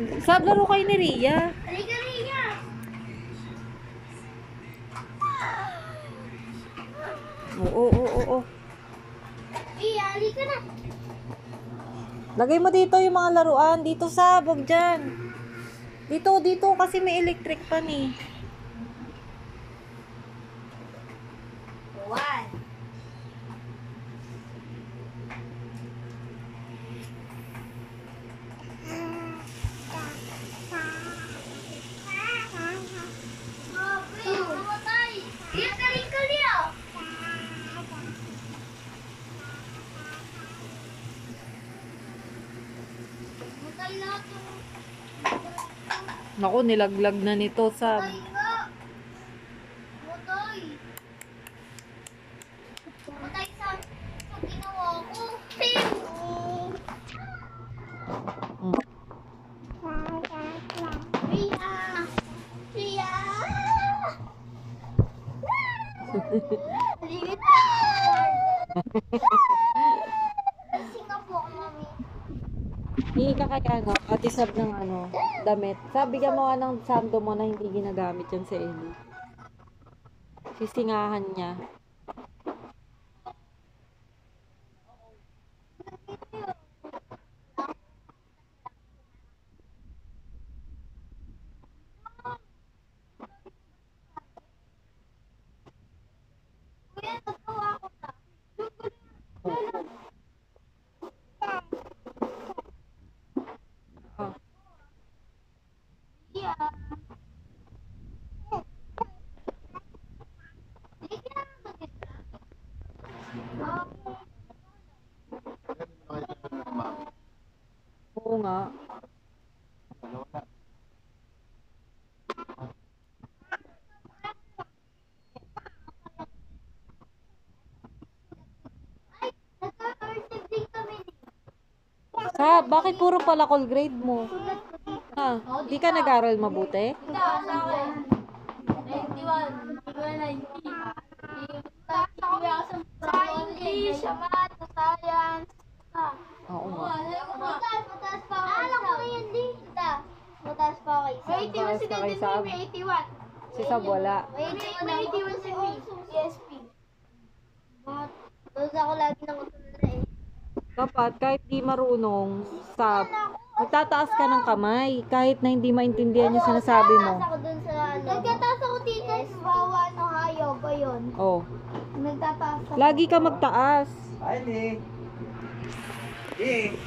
Sab, laro kayo ni Ria. Halika, Ria. Oo. Ria, halika na. Lagay mo dito yung mga laruan. Dito, Sab, huwag dyan. Dito kasi may electric pan eh. One. Naku, nilaglag na nito, Sab. Matay sa ginawa ko. Ria! Ria! Lasing na po ako, mami. Hindi ka kaya Ate Sab ng damit. Sabi ka mo nga ng sando mo na hindi ginagamit yan sa Ellie. Sisingahan niya. Kuya, nagawa ko na. Oh. Ria! Hindi ka na mag-isa. Oo nga. Nagka-receive din kami ni. Sab, bakit puro pala call grade mo? Ha? Di ka nag-aral mabuti? Ito, sa akin. 91. 90. Sa English, sa math, sa science. Oo nga. Mataas pa ako. Alam ko na yan, di. Mataas pa ako. May 81 si Mataas ka kay Dede, Sab? may 81. Si Sab wala. May 81 si PSP. Doon ako lagi nang utunan na eh. Dapat kahit di marunong, Sab, magtataas ka ng kamay kahit na hindi maintindihan yung sinasabi mo. Nagtataas ako dun sa ano. Nagtataas ako dito. Bawa ano, hayop ba yun? Oh. Nagtataas ako. Lagi ka magtaas. Ay, di.